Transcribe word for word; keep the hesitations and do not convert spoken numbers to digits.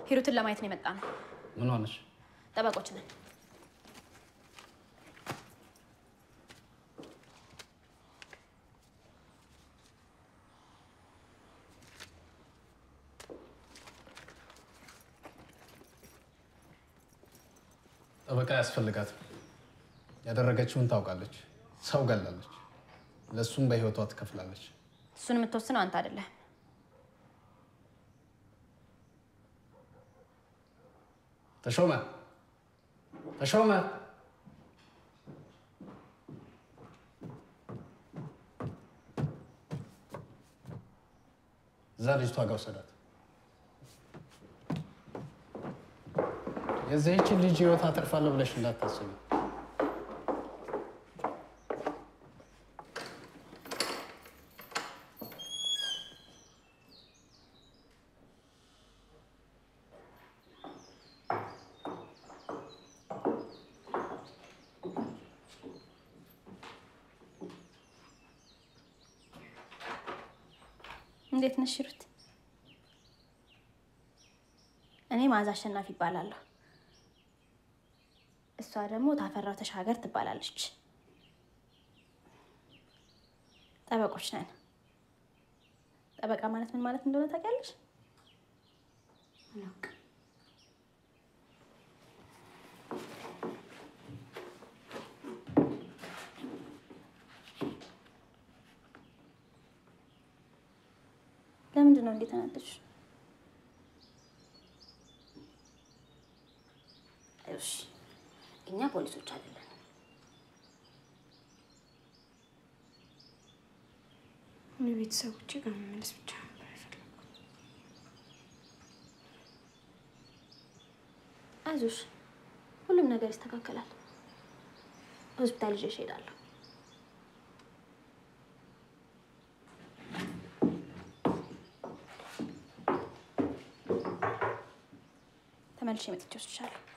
ሂሩትን ለማየት ነው የመጣነው። ምን ሆነሽ? ጠበቆች ነን። ጠበቃ ያስፈልጋታል። ያደረገችውን ታውቃለች። ሰው ገላለች። ለሱም በህይወቷ ትከፍላለች። እሱን የምትወስነው አንተ አይደለህ። ተሾመ ተሾመ እዛ ልጅቷ ጋር ወሰዳት። የዚህችን ልጅ ህይወት አተርፋለሁ ብለሽ እንዳታስቢ። እንዴት ነሽ ሂሩት? እኔ መዓዛ አሸናፊ እባላለሁ። እሷ ደግሞ ታፈራው ተሻገር ትባላለች። ጠበቆች ነን። ጠበቃ ማለት ምን ማለት እንደሆነ ታውቂያለሽ? አላውቅም። ለምንድን ነው እንዴት ተናደድሽ? እሺ እኛ ፖሊሶች አይደለን። እኔ ቤተሰቦቼ ጋር መመለስ ብቻ ነበር የፈለኩት። አይዞሽ፣ ሁሉም ነገር ይስተካከላል። ሆስፒታል ይዤሽ እሄዳለሁ። ተመልሼ መጥቼ ወስድሻለሁ።